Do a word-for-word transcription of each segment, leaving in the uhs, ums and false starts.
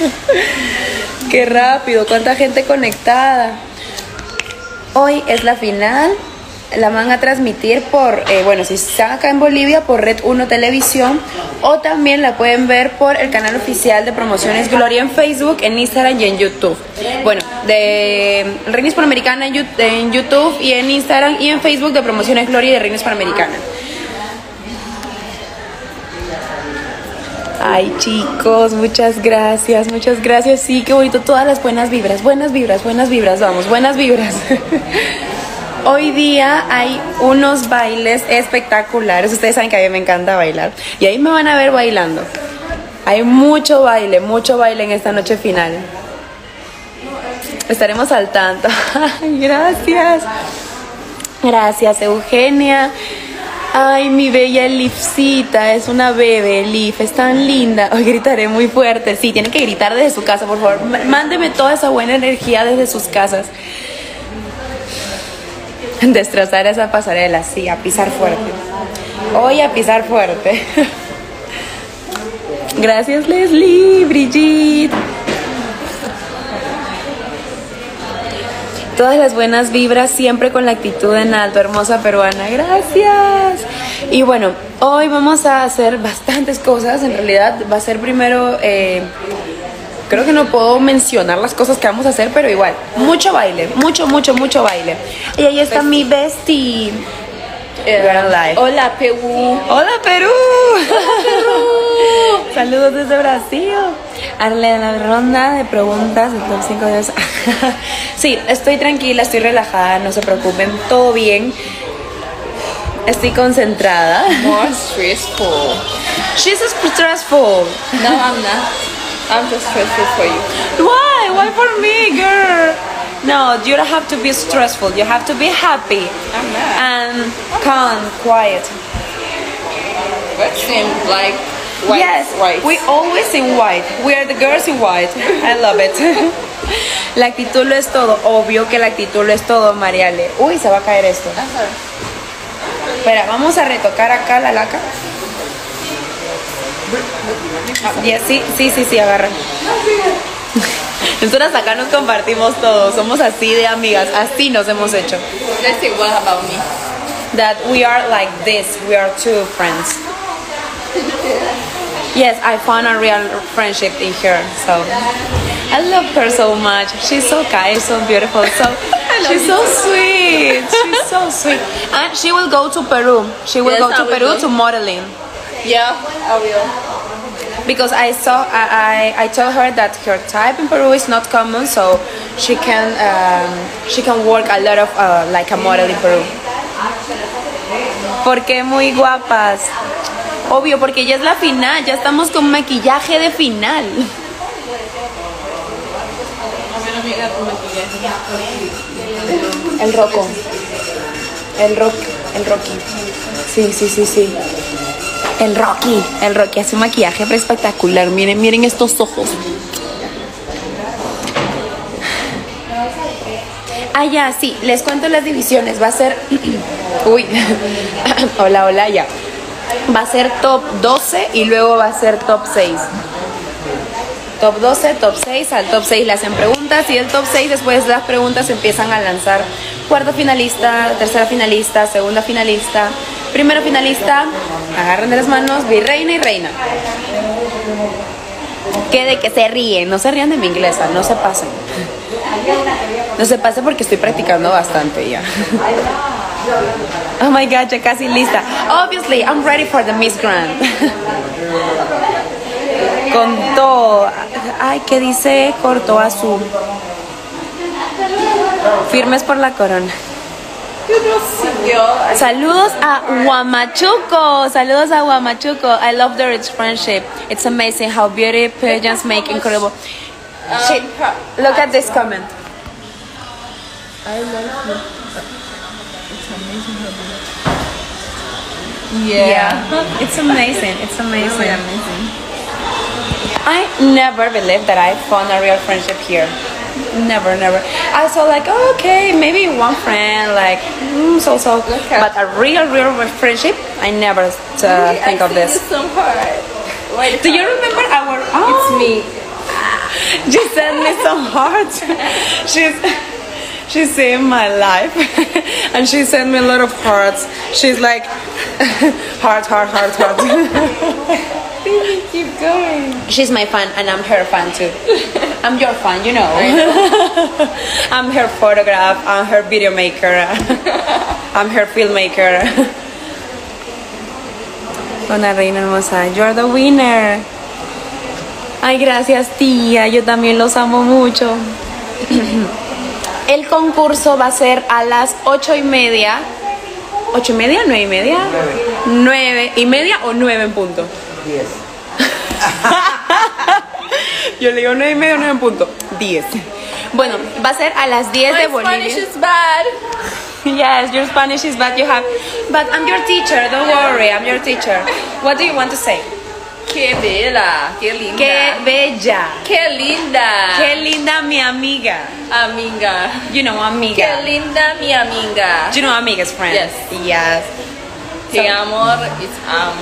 Qué rápido, cuánta gente conectada. Hoy es la final. La van a transmitir por, eh, bueno, si están acá en Bolivia, por Red uno Televisión, o también la pueden ver por el canal oficial de Promociones Gloria en Facebook, en Instagram y en YouTube. Bueno, de Reina Hispanoamericana en YouTube y en Instagram, y en Facebook de Promociones Gloria y de Reina Hispanoamericana. Ay, chicos, muchas gracias, muchas gracias. Sí, qué bonito, todas las buenas vibras, buenas vibras, buenas vibras, vamos, buenas vibras. Hoy día hay unos bailes espectaculares. Ustedes saben que a mí me encanta bailar. Y ahí me van a ver bailando. Hay mucho baile, mucho baile en esta noche final. Estaremos al tanto. Ay, gracias. Gracias, Eugenia. Ay, mi bella Elifcita. Es una bebé, Elif. Es tan linda. Hoy gritaré muy fuerte. Sí, tienen que gritar desde su casa, por favor. Mándeme toda esa buena energía desde sus casas. Destrozar esa pasarela, sí, a pisar fuerte. Hoy a pisar fuerte. Gracias, Leslie, Brigitte. Todas las buenas vibras, siempre con la actitud en alto, hermosa peruana. Gracias. Y bueno, hoy vamos a hacer bastantes cosas. En realidad va a ser primero... Eh, Creo que no puedo mencionar las cosas que vamos a hacer, pero igual, mucho baile, mucho, mucho, mucho baile. Y ahí está mi bestie. Eh, hola, Perú. Hola, Perú. Hola, Perú. Saludos desde Brasil. Arle, la ronda de preguntas de top cinco de... Sí, estoy tranquila, estoy relajada, no se preocupen, todo bien. Estoy concentrada. More stressful. She's stressful. No, I'm not. I'm just stressful for you. Why? Why for me, girl? No, you don't have to be stressful. You have to be happy. I'm not. And calm, quiet. What's in like white? Yes, white. we always in white. We are the girls in white. I love it. La actitud lo es todo. Obvio que la actitud lo es todo, Mariale. Uy, se va a caer esto. Espera, vamos a retocar acá la laca. Ah, yeah, sí, sí, sí, sí, agarra. Nosotras acá nos compartimos todo. Somos así de amigas. Así nos hemos hecho. Let's say what about me? That we are like this. We are two friends. Yes, I found a real friendship in her. So I love her so much. She's so kind, so beautiful. So she's so sweet. She's so sweet. And she will go to Peru. She will Yes, go I to will Peru go. to modeling. Yeah, I will. Because I saw, I, I, I told her that her type in Peru is not common, so she can, um, she can work a lot of uh, like a model in Peru. Porque muy guapas. Obvio, porque ya es la final, ya estamos con maquillaje de final. El roco. El rock, el Rocky. Sí, sí, sí, sí. El Rocky, el Rocky hace un maquillaje espectacular. Miren, miren estos ojos. Ah, ya, sí, les cuento las divisiones. Va a ser... Uy, hola, hola, ya. Va a ser top doce y luego va a ser top seis. Top doce, top seis, al top seis le hacen preguntas y el top seis después de las preguntas empiezan a lanzar cuarto finalista, tercera finalista, segunda finalista, primero finalista, agarren de las manos, virreina y reina. Que de que se ríen, no se rían de mi inglesa, no se pasen. No se pasen porque estoy practicando bastante ya. Oh my god, ya casi lista. Obviously, I'm ready for the Miss Grand. Con todo. Ay, ¿qué dice? Corto azul. Firmes por la corona. Saludos a Huamachuco. Saludos a Huamachuco. I love the rich friendship. It's amazing how beauty pageants make incredible. Shit. Look at this comment. I love you. It's amazing how beauty. Yeah. Yeah. It's amazing. It's amazing. Really amazing. I never believed that I found a real friendship here. Never, never. I saw like, oh, okay, maybe one friend, like, mm, so, so. But a real, real friendship, I never uh, Really, think I of this. see you so hard. Wait, Do you remember our... Oh. It's me. She sent me some hearts. She's she's seeing my life, and she sent me a lot of hearts. She's like, heart, heart, heart, heart. Baby, keep going. She's my fan, and I'm her fan too. I'm your fan, you know. I'm her photograph. I'm her video maker. I'm her filmmaker. Una reina hermosa. You're the winner. Ay, gracias, tía. Yo también los amo mucho. El concurso va a ser a las ocho y media. ¿Ocho y media? ¿Nueve y media? Nueve. ¿Nueve y media o nueve en punto? Diez. Yo le digo nueve y media o nueve en punto. Diez. Bueno, va a ser a las diez My de Bolivia. Spanish is bad. Yes, your Spanish is bad. You have, but I'm your teacher. Don't worry, I'm your teacher. What do you want to say? Qué bella, qué linda. Qué bella. Qué linda. Qué linda mi amiga. Amiga. You know, amiga. Qué linda mi amiga. You know, amiga's friend. Yes. Yes. Te amor is um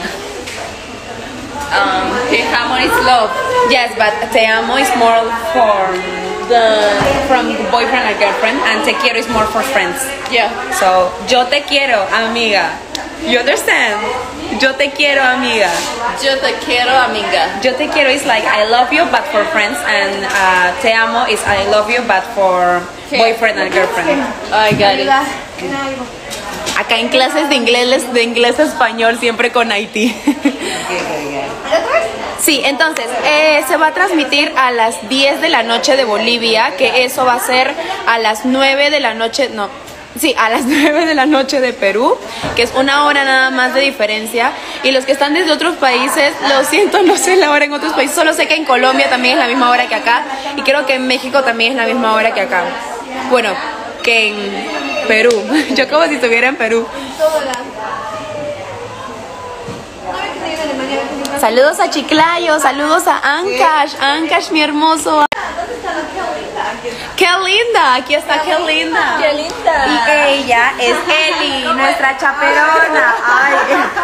um te amor is love. Yes, but te amo is more for The from boyfriend and girlfriend, and te quiero is more for friends. yeah. So, yo te quiero, amiga. You understand? Yo te quiero, amiga. Yo te quiero amiga. Yo te quiero is like I love you, but for friends, and uh, te amo is I love you, but for boyfriend and girlfriend. I got it. Acá en clases de inglés, de inglés a español, siempre con Haití. Sí, entonces, eh, se va a transmitir a las diez de la noche de Bolivia, que eso va a ser a las nueve de la noche, no, sí, a las nueve de la noche de Perú, que es una hora nada más de diferencia. Y los que están desde otros países, lo siento, no sé la hora en otros países, solo sé que en Colombia también es la misma hora que acá, y creo que en México también es la misma hora que acá. Bueno, que en Perú, yo como si estuviera en Perú. Saludos a Chiclayo, saludos a Ancash, Ancash mi hermoso. ¡Qué linda! Aquí está, qué linda. Qué linda. Y ella es Eli, nuestra chaperona. Ay.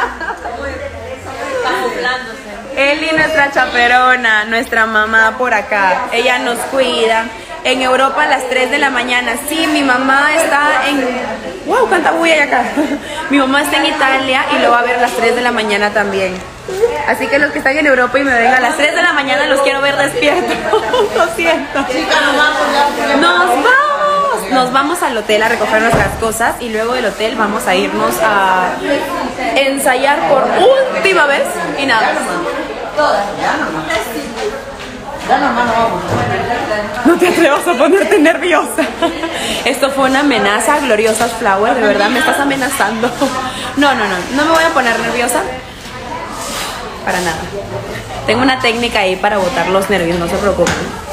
Eli, nuestra chaperona, nuestra mamá por acá. Ella nos cuida. En Europa a las tres de la mañana. Sí, mi mamá está en... ¡Wow! ¡Cuánta bulla hay acá! Mi mamá está en Italia y lo va a ver a las tres de la mañana también. Así que los que están en Europa y me ven a las tres de la mañana los quiero ver despiertos. Lo siento. Nos vamos. Nos vamos al hotel a recoger nuestras cosas y luego del hotel vamos a irnos a ensayar por última vez y nada. No te atrevas a ponerte nerviosa. Esto fue una amenaza, Gloriosas Flower. De verdad me estás amenazando. No, no, no, no me voy a poner nerviosa. Para nada. Tengo una técnica ahí para botar los nervios, no se preocupen.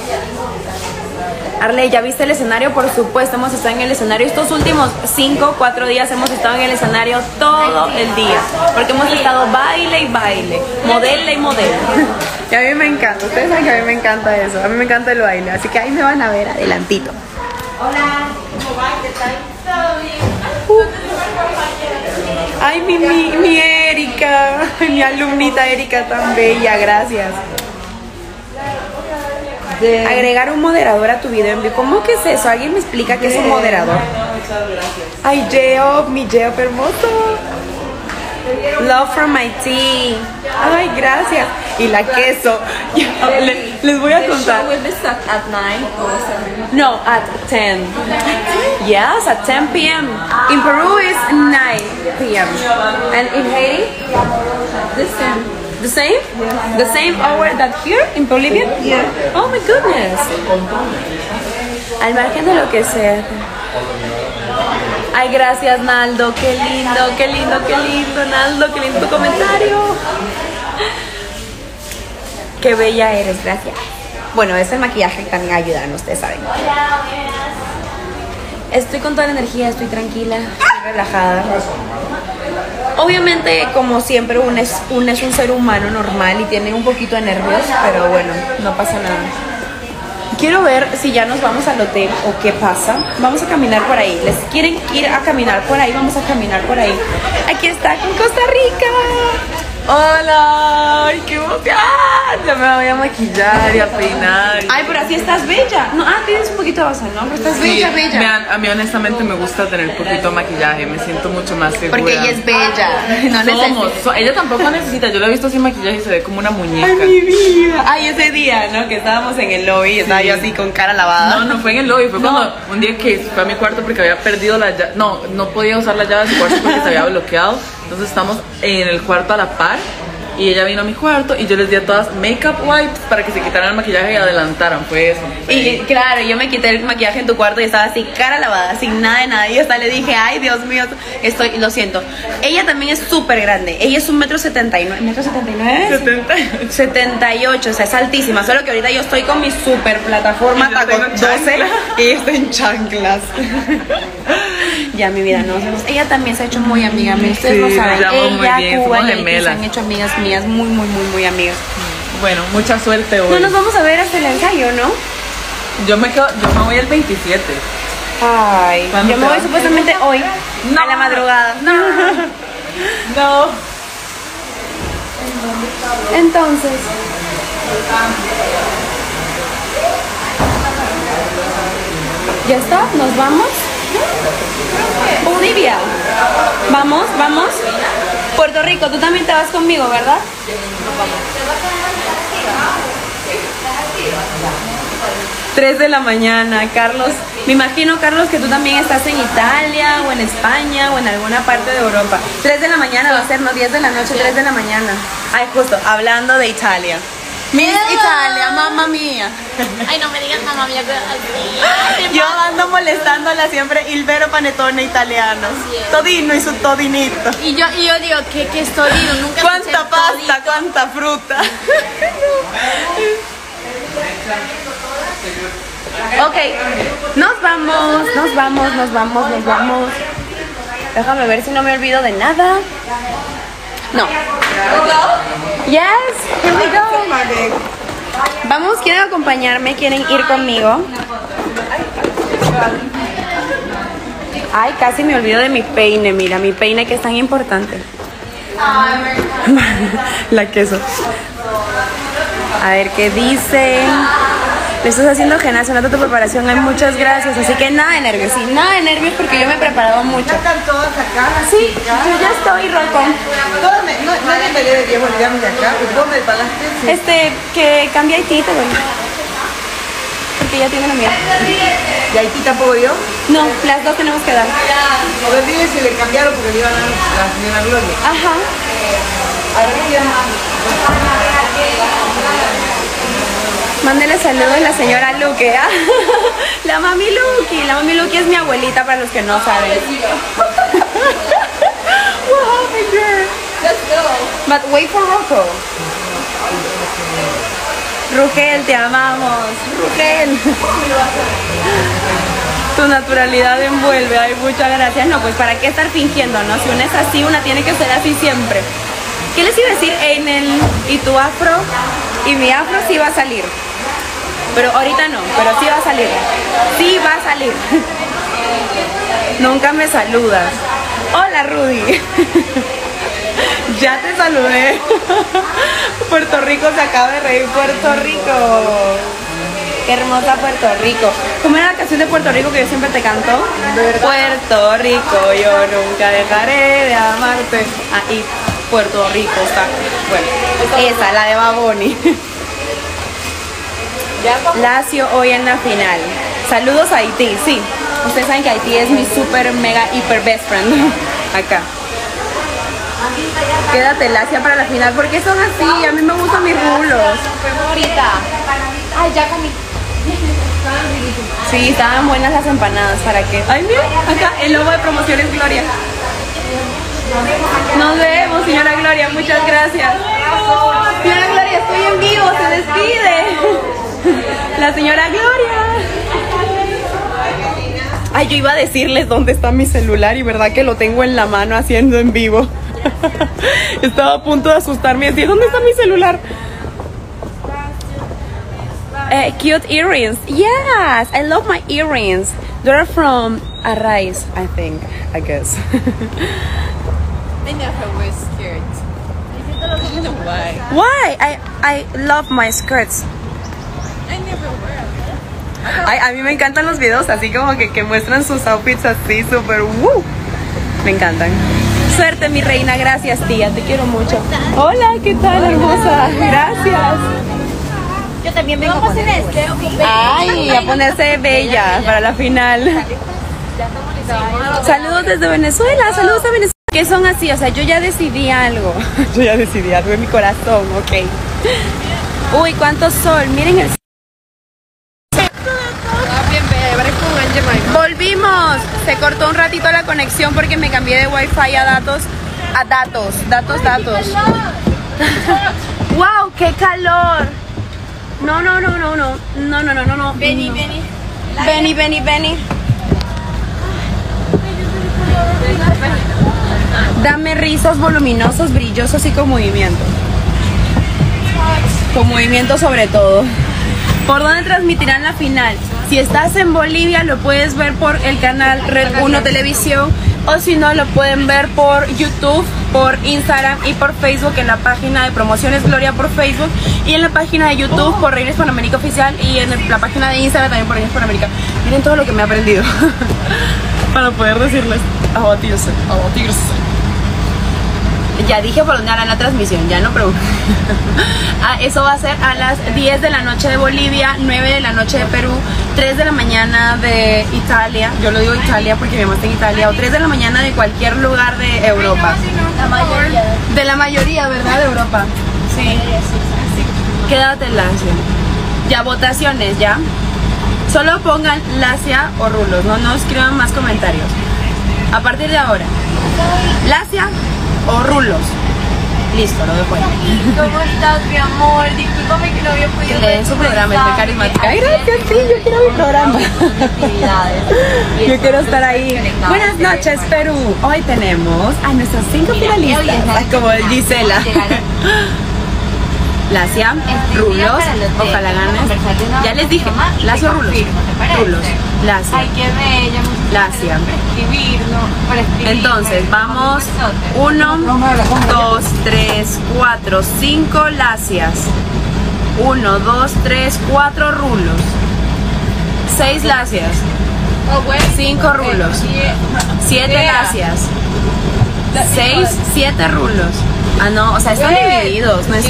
Arley, ¿ya viste el escenario? Por supuesto, hemos estado en el escenario. Estos últimos cinco, cuatro días hemos estado en el escenario todo el día. Porque hemos estado baile y baile, modela y modela. Y a mí me encanta, ustedes saben que a mí me encanta eso. A mí me encanta el baile, así que ahí me van a ver adelantito. Hola, ¿cómo va? ¿Qué tal? ¿Todo bien? Uh. Ay, mi, mi, mi Erika, mi alumnita Erika tan bella, gracias. De... Agregar un moderador a tu video en vivo. ¿Cómo que es eso? ¿Alguien me explica qué es un moderador? Ay, Geo, mi Geo hermoso. Love from my team. Ay, gracias. Y la queso. Les, les voy a contar. Will be start at nine or seven? No, at ten. Yes, at ten p m In Peru is nine p m And in Haiti? The same. The same? Yeah. The same hour that here in Bolivia? Yeah. Oh my goodness. Al margen de lo que sea. Ay, gracias, Naldo. Qué lindo, qué lindo, qué lindo, Naldo. Qué lindo tu comentario. Qué bella eres, gracias. Bueno, es el maquillaje que también ayudan, ustedes saben. Estoy con toda la energía, estoy tranquila, estoy relajada. Obviamente, como siempre, un es, un es un ser humano normal y tiene un poquito de nervios, pero bueno, no pasa nada. Quiero ver si ya nos vamos al hotel o qué pasa. Vamos a caminar por ahí. ¿Les quieren ir a caminar por ahí? Vamos a caminar por ahí. Aquí está, con Costa Rica. Hola, ay, qué emoción. Ya me voy a maquillar y a peinar. Ay, pero así estás bella. No, ah, tienes un poquito de base, ¿no? Pero estás Sí, bella, bella. me han- a mí honestamente me gusta tener poquito maquillaje, me siento mucho más segura. Porque ella es bella. No Somos, necesita. so- ella tampoco necesita, yo la he visto sin maquillaje y se ve como una muñeca. Ay, mi vida. Ay, ese día, ¿no? Que estábamos en el lobby, estaba yo así con cara lavada. No, no fue en el lobby, fue cuando un día que fue a mi cuarto porque había perdido la llave, no, no podía usar la llave de su cuarto porque se había bloqueado, entonces estamos en el cuarto a la par y ella vino a mi cuarto y yo les di a todas makeup wipes para que se quitaran el maquillaje y adelantaran, fue eso. Y claro, yo me quité el maquillaje en tu cuarto y estaba así, cara lavada, sin nada de nada. Y hasta le dije, ay, Dios mío, estoy, lo siento. Ella también es súper grande. Ella es un metro setenta y nueve. ¿Metro setenta y nueve? setenta. setenta y ocho, o sea, es altísima. Solo que ahorita yo estoy con mi super plataforma Y yo tacón tengo doce chanclas. y ella está en chanclas. Ya, mi vida, no hacemos. Ella también se ha hecho muy amiga mía. Ustedes Sí, lo saben. nos llevamos muy Ella, bien, Cuba somos y Haití se gemelas. han hecho amigas mías, muy, muy, muy, muy amigas. Bueno, mucha suerte hoy. No nos vamos a ver hasta el ensayo, ¿no? Yo me quedo, yo me voy el veintisiete. Ay, ¿Cuándo yo me te voy vas? supuestamente hoy, No. a la madrugada. No. Entonces, ¿ya está? ¿Nos vamos? Bolivia. Vamos, vamos. Puerto Rico, tú también te vas conmigo, ¿verdad? Tres de la mañana, Carlos. Me imagino, Carlos, que tú también estás en Italia o en España o en alguna parte de Europa. Tres de la mañana va a ser, no, diez de la noche, tres de la mañana. Ay, justo, hablando de Italia. Miss Italia, mamma mía. Ay, no me digas mamá mía, pero así. Yo ando molestándola siempre, il vero panettone italiano. Todino y su todinito. Y yo, y yo digo, ¿qué, qué estoy diciendo? Nunca Cuánta escuché pasta, todito. cuánta fruta. Ok, nos vamos, nos vamos, nos vamos, nos vamos. Déjame ver si no me olvido de nada. No. Yes, here we go. Vamos, ¿quieren acompañarme? ¿Quieren ir conmigo? Ay, casi me olvido de mi peine, mira, mi peine que es tan importante. La queso. A ver qué dice. Le estás haciendo gimnasio, nota tu preparación, hay muchas gracias. Así que nada de nervios, sí, nada de nervios porque yo me he preparado mucho. Están todas acá. Sí, yo ya estoy, Rocco. Todas me, no, nadie me debe diez bolivianos de acá. ¿Y vos me pagaste? Sí. Este, que cambia Haití, te doy. Porque ya tiene la mía. ¿Y Haití tampoco yo? No, las dos tenemos que dar. O ver, dile si le cambiaron porque le iban a dar la señora Gloria. Ajá. A ver, ya. Mándele saludos a la señora Luque. ¿Ah? La mami Luque. La mami Luque es mi abuelita para los que no saben. What happened there? Let's go. But wait for Rocco. Rugel, te amamos. Rugel. Tu naturalidad envuelve. Ay, muchas gracias. No, pues para qué estar fingiendo, ¿no? Si una es así, una tiene que ser así siempre. ¿Qué les iba a decir? En el y tu afro y mi afro sí va a salir. Pero ahorita no, pero sí va a salir. Sí va a salir. Nunca me saludas. Hola, Rudy. Ya te saludé. Puerto Rico se acaba de reír. Puerto Rico. Qué hermosa Puerto Rico. ¿Cómo era la canción de Puerto Rico que yo siempre te canto? Puerto Rico, yo nunca dejaré de amarte. Ahí, Puerto Rico está. Bueno, esa, la de Baboni. Lazio hoy en la final. Saludos a Haití, sí. Ustedes saben que Haití es mi super, mega, hiper best friend. Acá. Quédate Lazio para la final. ¿Por qué son así? A mí me gustan mis rulos. Ahorita. Ay, ya comí. Sí, estaban buenas las empanadas. ¿Para qué? Ay, mira, acá el logo de promociones Gloria. Nos vemos, señora Gloria. Muchas gracias. Señora Gloria, estoy en vivo. Se despide. La señora Gloria. Ay, yo iba a decirles dónde está mi celular y verdad que lo tengo en la mano haciendo en vivo. Estaba a punto de asustarme y decir, ¿dónde está mi celular? Uh, cute earrings. Yes, I love my earrings. They're from Arraiz, I think, I guess. I never was scared. Why? Why? I, I love my skirts. Ay, a mí me encantan los videos así como que, que muestran sus outfits así súper woo. Me encantan. Suerte, mi reina. Gracias, tía. Te quiero mucho. Hola, ¿qué tal, hermosa? Gracias. Yo también vengo a poner este. Ay, a ponerse bella para la final. Saludos desde Venezuela. Saludos a Venezuela. Que son así, o sea, yo ya decidí algo. Yo ya decidí algo en mi corazón, ok. Uy, cuánto sol. Miren el... Volvimos. Se cortó un ratito la conexión porque me cambié de wifi a datos. A datos, datos, datos. Wow, qué calor. No, no, no, no, no. No, no, no, no, no. Vení, vení. Vení, vení, vení. Dame rizos voluminosos, brillosos y con movimiento. Con movimiento sobre todo. ¿Por dónde transmitirán la final? Si estás en Bolivia lo puedes ver por el canal Red uno Televisión, o si no lo pueden ver por YouTube, por Instagram y por Facebook en la página de Promociones Gloria por Facebook, y en la página de YouTube por Reina Hispanoamérica Oficial, y en la página de Instagram también por Reina Hispanoamérica. Miren todo lo que me he aprendido para poder decirles abatirse, abatirse. Ya dije por dónde harán la transmisión, ya no pregunto. Ah, eso va a ser a las diez de la noche de Bolivia, nueve de la noche de Perú, tres de la mañana de Italia. Yo lo digo Italia porque mi mamá está en Italia. O tres de la mañana de cualquier lugar de Europa. La mayoría. De la mayoría, ¿verdad? De Europa. Sí. Quédate en Lacia. Ya, votaciones, ¿ya? Solo pongan Lacia o Rulos, no, no escriban más comentarios. A partir de ahora, Lacia o Rulos. Listo, lo dejo ahí. ¿Cómo estás, mi amor? Discúlpame que no había podido Que le den su programa, es muy carismática. Ay, gracias, sí, yo quiero mi programa. Yo quiero estar ahí. Buenas noches, Perú. Hoy tenemos a nuestros cinco finalistas, como Gisela. Lacia, Rulos, ojalá ganes. Ya les dije, Lacia o Rulos. Rulos, Lacia. Ay, qué bella. Lacia. Escribirlo, para escribir. Entonces, vamos. Uno, dos, tres, cuatro, cinco Lacias. Uno, dos, tres, cuatro Rulos. Seis Lacias. Cinco Rulos. Siete Lacias. Seis, siete Rulos. Ah, no, o sea, están divididos. No es...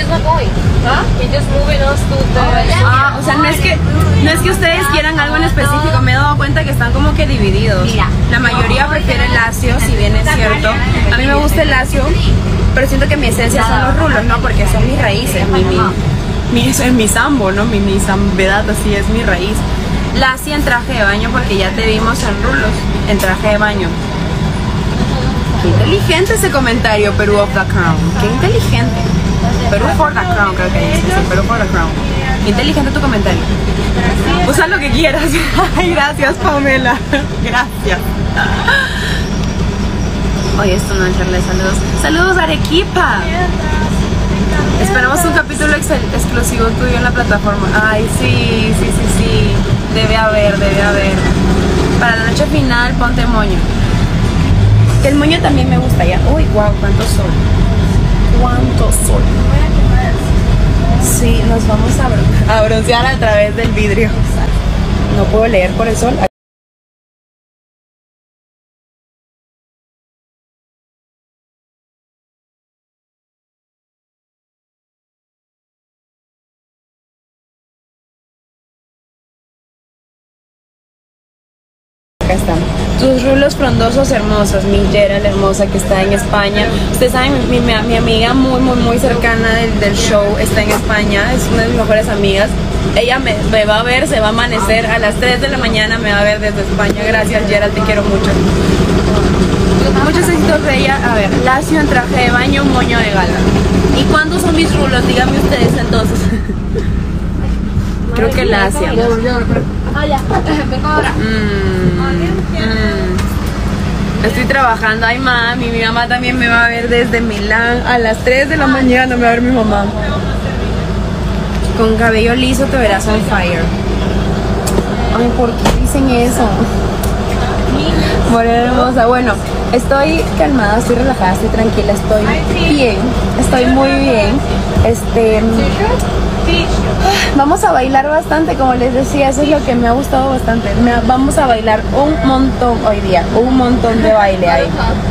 Ah, o sea, no es que no es que ustedes quieran algo en específico. Me he dado cuenta que están como que divididos. La mayoría prefiere el lacio, si bien es cierto. A mí me gusta el lacio, pero siento que mi esencia son los rulos, ¿no? Porque son mis raíces, mi, mi, mi, es mi sambo, ¿no? Mi, mi zambedad, así es mi raíz. Lacia en traje de baño porque ya te vimos en rulos, en traje de baño. Qué inteligente ese comentario, Perú of the Crown. Qué inteligente. Perú for the Crown, creo que dice. Sí, Perú for the Crown. Qué inteligente tu comentario. Usa lo que quieras. Ay, gracias, Pamela. Gracias. Oye, esto no echarle saludos. Saludos, Arequipa. Esperamos un capítulo ex exclusivo tuyo en la plataforma. Ay, sí, sí, sí, sí. Debe haber, debe haber. Para la noche final, ponte moño. El moño también me gusta ya. Uy, wow, cuánto sol. Cuánto sol. Sí, nos vamos a, bron a broncear a través del vidrio. No puedo leer por el sol. Acá están. Tus rulos frondosos hermosos, mi Gerald hermosa que está en España. Ustedes saben, mi, mi, mi amiga muy, muy, muy cercana del, del show está en España, es una de mis mejores amigas. Ella me, me va a ver, se va a amanecer a las tres de la mañana, me va a ver desde España. Gracias, Gerald, te quiero mucho. Muchos éxitos de ella. A ver, lacio en traje de baño, moño de gala. ¿Y cuándo son mis rulos? Díganme ustedes entonces. Creo que lacia. Ah, ya. Vengo ahora. Mm, mm. Estoy trabajando. Ay, mami, mi mamá también me va a ver desde Milán. A las tres de la mañana me va a ver mi mamá. Con cabello liso te verás on fire. Ay, ¿por qué dicen eso? Morena hermosa. Bueno, Estoy calmada, estoy relajada, estoy tranquila, estoy bien, estoy muy bien. Este, vamos a bailar bastante, como les decía, eso es lo que me ha gustado bastante. Me- vamos a bailar un montón hoy día, un montón de baile ahí.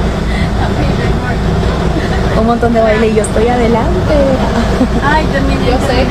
Un montón de baile y yo estoy adelante. Ay, también yo sé.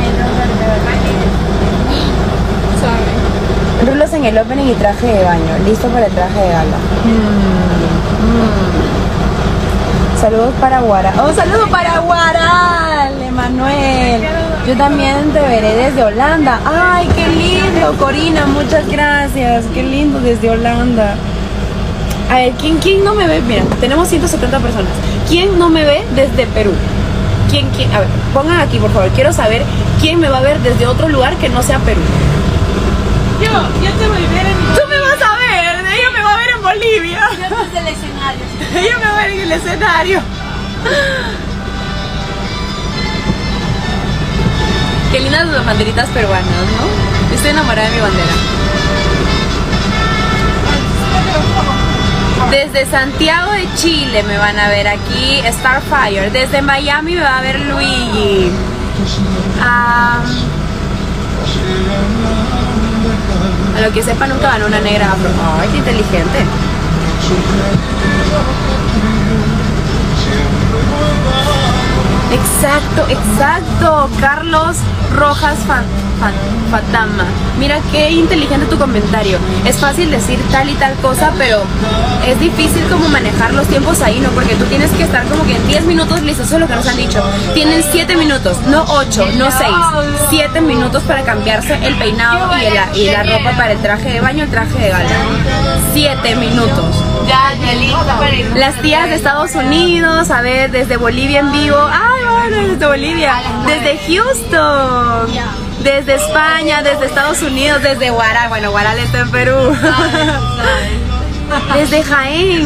Sorry. Rulos en el opening y traje de baño, listo para el traje de gala. Mm, mm. Saludos para Guara. Oh, saludos para Guara, Emanuel. Yo también te veré desde Holanda. Ay, qué lindo, Corina, muchas gracias. Qué lindo desde Holanda. A ver, ¿quién, quién no me ve? Mira, tenemos ciento setenta personas. ¿Quién no me ve desde Perú? ¿Quién, quién? A ver, pongan aquí, por favor. Quiero saber quién me va a ver desde otro lugar que no sea Perú. Yo, yo te voy a ver en Tú me vas a ver, ella me va a ver en Bolivia. Yo desde el escenario. Ella me va a ver en el escenario. Qué lindas las banderitas peruanas, ¿no? Estoy enamorada de mi bandera. Desde Santiago de Chile me van a ver aquí Starfire. Desde Miami me va a ver Luigi. Ah, a lo que sepa nunca ganó una negra afro. Ay, qué inteligente. Exacto, exacto. Carlos Rojas Fan, Fan- Fatama. Mira qué inteligente tu comentario. Es fácil decir tal y tal cosa, pero es difícil como manejar los tiempos ahí, ¿no? Porque tú tienes que estar como que en diez minutos listo. Eso es lo que nos han dicho. Tienen siete minutos, no ocho, no seis. siete minutos para cambiarse el peinado y la, y la ropa para el traje de baño, el traje de gala. siete minutos. Ya, ya listo para ir. Las tías de Estados Unidos, a ver, desde Bolivia en vivo. ¡Ay, bueno, desde Bolivia! Desde Houston, desde España, desde Estados Unidos, desde Guaral. Bueno, Guaral está en Perú. Desde Jaén.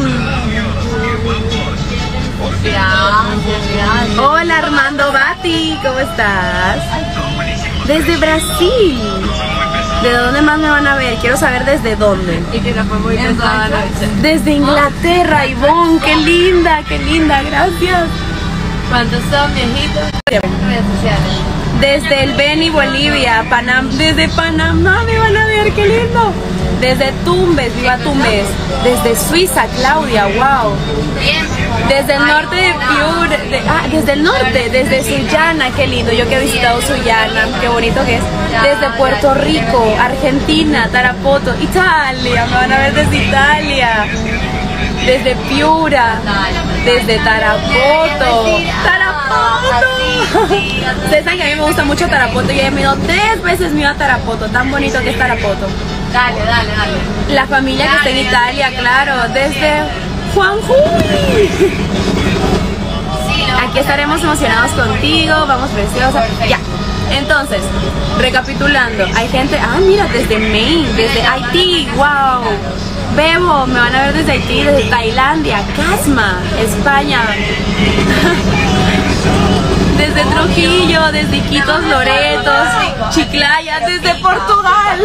Hola, Armando Bati, ¿cómo estás? Desde Brasil. ¿De dónde más me van a ver? Quiero saber desde dónde. Y que no fue muy pesada la noche. Desde Inglaterra, Ivonne, qué linda, qué linda, gracias. ¿Cuántos son, viejitos? Redes sociales. Desde el Beni, Bolivia, Panam desde Panamá me van a ver, qué lindo. Desde Tumbes, viva Tumbes. Desde Suiza, Claudia, wow. Desde el norte de Piura, de- ah, desde el norte, desde Sullana, qué lindo. Yo que he visitado Sullana, qué bonito que es. Desde Puerto Rico, Argentina, Tarapoto, Italia, me van a ver desde Italia. Desde Piura, desde Tarapoto, Tarapoto. Ustedes saben que a mí me gusta mucho Tarapoto. Yo he ido tres veces mío a Tarapoto, tan bonito que es Tarapoto. Dale, dale, dale. La familia que está en Italia, claro, desde Juanjuy. Aquí estaremos emocionados contigo, vamos preciosa. Ya. Entonces, recapitulando, hay gente, ah, mira, desde Maine, desde Haití, wow. Bebo, me van a ver desde Haití, desde Tailandia, Casma, España. Desde Trujillo, desde Iquitos, Loretos, Chiclaya, desde Portugal.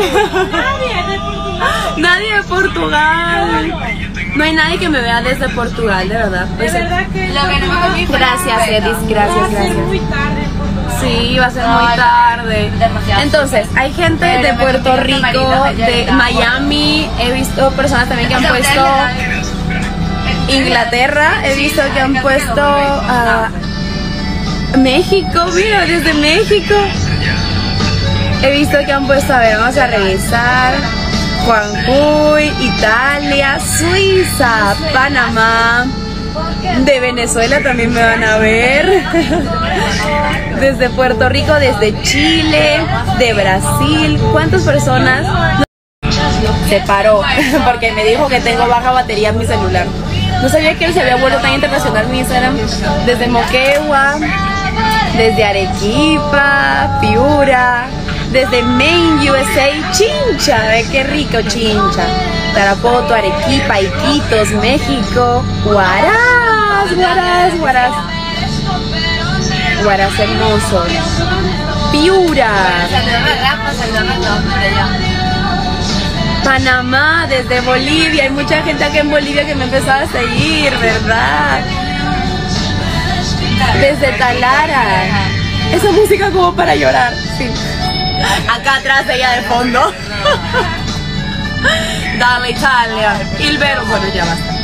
Nadie de Portugal. No hay nadie que me vea desde Portugal, de verdad. Pues, Lo que no me comí fue gracias, la Edis, gracias, gracias. muy tarde. Sí, va a ser muy tarde. Entonces, hay gente de Puerto Rico, de Miami, he visto personas también que han puesto Inglaterra, he visto que han puesto a México, mira, desde México. He visto que han puesto, a ver, vamos a revisar. Juanjuy, Italia, Suiza, Panamá. De Venezuela también me van a ver. Desde Puerto Rico, desde Chile, de Brasil. ¿Cuántas personas? Se paró porque me dijo que tengo baja batería en mi celular. No sabía que él se había vuelto tan internacional mi Instagram. Desde Moquegua, desde Arequipa, Piura, desde Maine, U S A, Chincha, ve qué rico Chincha. Tarapoto, Arequipa, Iquitos, México, Huaraz, Huaraz, Huaraz. Huaraz hermoso. Piura. Saludame a Rafa, saludame a todos por allá. Panamá, desde Bolivia. Hay mucha gente aquí en Bolivia que me empezó a seguir, ¿verdad? Desde Talara. Esa música como para llorar, sí. Acá atrás ella de fondo. Dale Italia. Ilvero, bueno ya basta.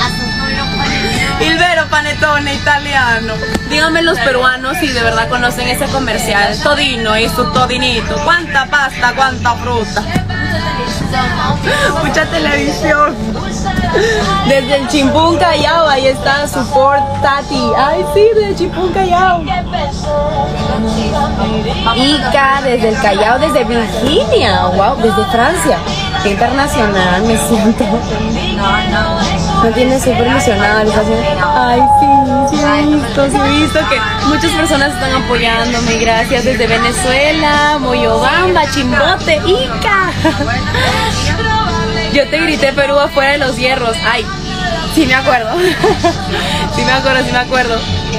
Ilvero Panettone italiano. Díganme los peruanos si de verdad conocen ese comercial. Todino y su todinito. Cuánta pasta, cuánta fruta. Mucha televisión. Desde el Chimpún Callao, ahí está Support Tati. Ay, sí, desde el Chimpún Callao. Ica, desde el Callao, desde Virginia. Wow, desde Francia. Qué internacional me siento. No tiene súper emocionada. Ay, sí, sí he visto, sí he visto que muchas personas están apoyándome. Gracias desde Venezuela, Moyobamba, Chimbote, Ica. Yo te grité Perú afuera de los hierros. Ay, sí me acuerdo. Sí me acuerdo, sí me acuerdo.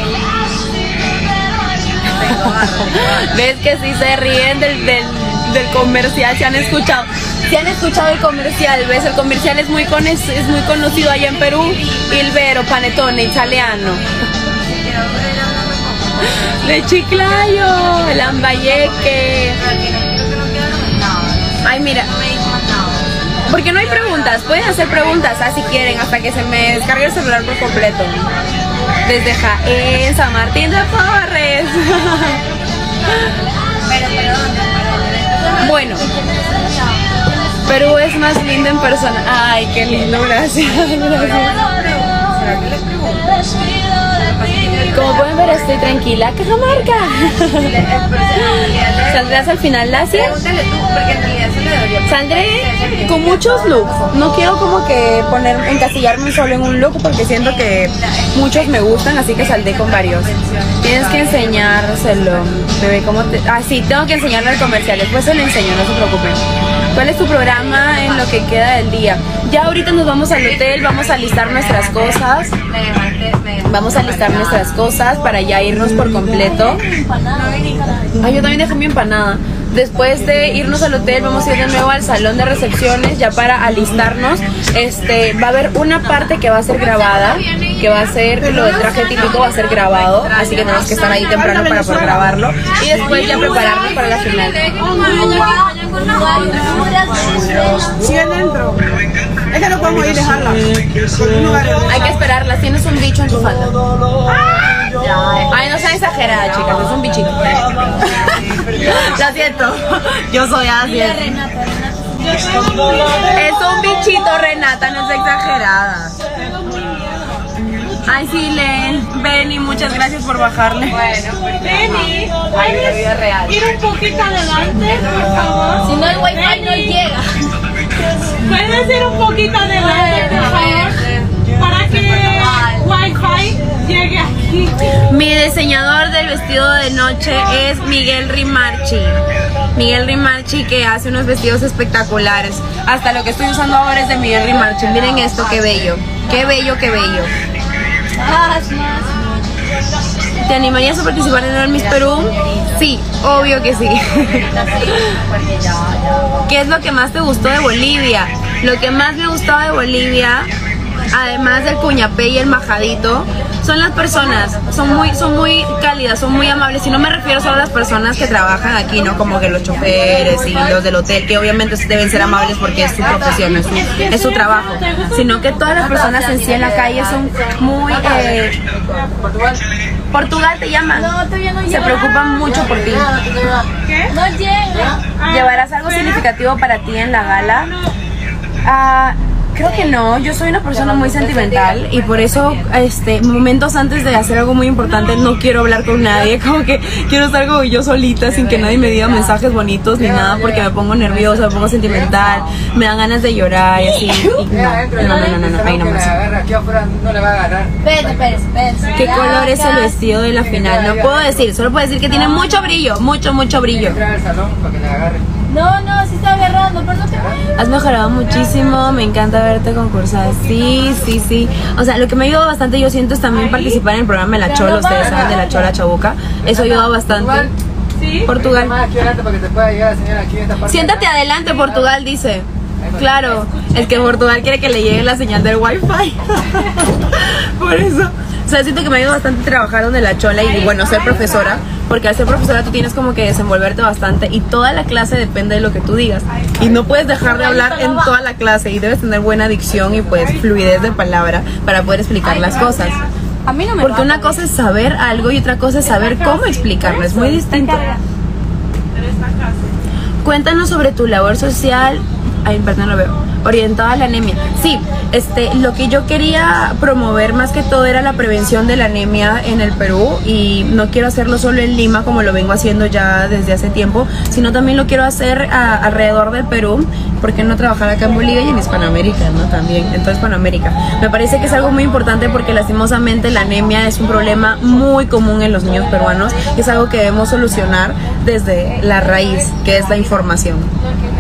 ¿Ves que sí se ríen del, del, del comercial? ¿Se han escuchado? Si han escuchado el comercial, ¿ves? El comercial es muy, con, es, es muy conocido allá en Perú. Ilvero Panettone italiano. De Chiclayo, el Lambayeque. Ay, mira. Porque no hay preguntas, pueden hacer preguntas, ah, si quieren, hasta que se me descargue el celular por completo. Desde Jaén, San Martín de Porres. Bueno, Perú es más lindo en persona. Ay, qué lindo, gracias. Gracias. Como pueden ver, estoy tranquila. ¡Cajamarca! ¿Saldrás al final, Lacia? Pregúntale tú, porque en realidad se le debería. Saldré con muchos looks. No quiero como que poner, encasillarme solo en un look porque siento que muchos me gustan, así que saldré con varios. Tienes que enseñárselo, bebé. ¿Cómo te...? Ah, sí, tengo que enseñarle el comercial. Después se lo enseño, no se preocupen. ¿Cuál es tu programa en lo que queda del día? Ya ahorita nos vamos al hotel, vamos a listar nuestras cosas. Vamos a listar nuestras cosas para ya irnos por completo. Ay, yo también dejé mi empanada. Después de irnos al hotel vamos a ir de nuevo al salón de recepciones ya para alistarnos. Este, va a haber una parte que va a ser grabada, que va a ser lo del traje típico, va a ser grabado, así que tenemos que estar ahí temprano para poder grabarlo y después ya prepararnos para la final. Sigue dentro. Es que no podemos ir a dejarla. Hay que esperarla, tienes un bicho en tu falda. Ay, no sean exageradas, chicas, es un bichito. Lo siento, yo soy así. Es un bichito, Renata, no es exagerada. Ay, sí, Len, Benny, muchas gracias por bajarle. Bueno, porque Benny, Ay, la vida real. ir un poquito adelante, por favor. si no el wifi no llega. Puedes ir un poquito adelante, por favor, para que Wi-Fi llegue aquí. Mi diseñador del vestido de noche es Miguel Rimarchi. Miguel Rimarchi, que hace unos vestidos espectaculares. Hasta lo que estoy usando ahora es de Miguel Rimarchi. Miren esto, qué bello. Qué bello, qué bello. ¿Te animarías a participar en el Miss Perú? Sí, obvio que sí. ¿Qué es lo que más te gustó de Bolivia? Lo que más me gustó de Bolivia, además del cuñapé y el majadito, son las personas. Son muy, son muy cálidas, son muy amables. Y no me refiero solo a las personas que trabajan aquí, ¿no? Como que los choferes y los del hotel, que obviamente deben ser amables porque es su profesión, es su, es su trabajo. Sino que todas las personas en sí en la calle son muy... Eh, Portugal te llaman. Se preocupan mucho por ti. ¿Qué? No llega. ¿Llevarás algo significativo para ti en la gala? Ah... Creo que no, yo soy una persona muy sentimental y por eso este, momentos antes de hacer algo muy importante no quiero hablar con nadie, como que quiero estar como yo solita sin que nadie me diga mensajes bonitos ni nada porque me pongo nerviosa, me pongo sentimental, me dan ganas de llorar y así. Y no, no, no, no, no, ahí no más. Aquí afuera no le va a agarrar. Espérate, espérate, espérate. ¿Qué color es el vestido de la final? No puedo decir, solo puedo decir que tiene mucho brillo, mucho, mucho brillo. Entra al salón para que le agarre. No, no, sí está agarrando, pero no te mueves. Has mejorado muchísimo, me encanta verte concursar. Sí, sí, sí. O sea, lo que me ha ayudado bastante, yo siento, es también participar en el programa de La Chola. Ustedes saben de La Chola Chabuca. Eso ha ayudado bastante. Sí. Portugal. Más aquí adelante para que te pueda llegar la señora aquí en esta parte. Siéntate adelante, Portugal, dice. Claro, es que Portugal quiere que le llegue la señal del wifi. Por eso. O sea, siento que me ha ido bastante trabajar donde la chola y bueno, ser profesora. Porque al ser profesora tú tienes como que desenvolverte bastante y toda la clase depende de lo que tú digas. Y no puedes dejar de hablar en toda la clase y debes tener buena dicción y pues fluidez de palabra para poder explicar las cosas. A mí no me Porque una cosa es saber algo y otra cosa es saber cómo explicarlo. Es muy distinto. Cuéntanos sobre tu labor social. Ay, perdón, no lo veo. Orientada a la anemia. Sí, este, lo que yo quería promover más que todo era la prevención de la anemia en el Perú y no quiero hacerlo solo en Lima como lo vengo haciendo ya desde hace tiempo, sino también lo quiero hacer a, alrededor del Perú. ¿Por qué no trabajar acá en Bolivia y en Hispanoamérica, no? También, en toda Hispanoamérica. Me parece que es algo muy importante porque lastimosamente la anemia es un problema muy común en los niños peruanos y es algo que debemos solucionar desde la raíz, que es la información.